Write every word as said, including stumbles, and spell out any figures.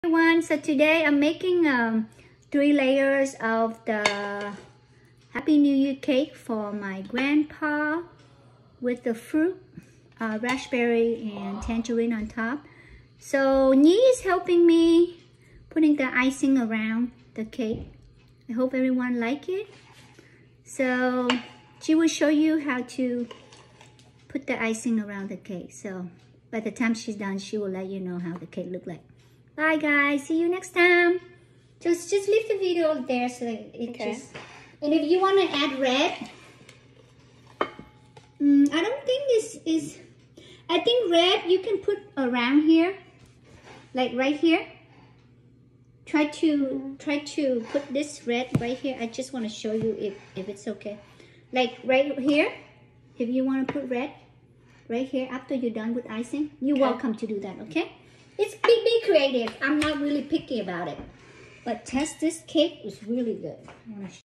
Everyone, so today I'm making um, three layers of the Happy New Year cake for my grandpa with the fruit, uh, raspberry and tangerine on top. So Nhi is helping me putting the icing around the cake. I hope everyone like it. So she will show you how to put the icing around the cake. So by the time she's done, she will let you know how the cake look like. Bye guys, see you next time. Just just leave the video there so that it okay. just... And if you want to add red, um, I don't think this is... I think red you can put around here, like right here. Try to try to put this red right here. I just want to show you if, if it's okay. Like right here, if you want to put red, right here after you're done with icing, you're okay. welcome to do that, okay? It's be, be creative. I'm not really picky about it. But test this cake is really good.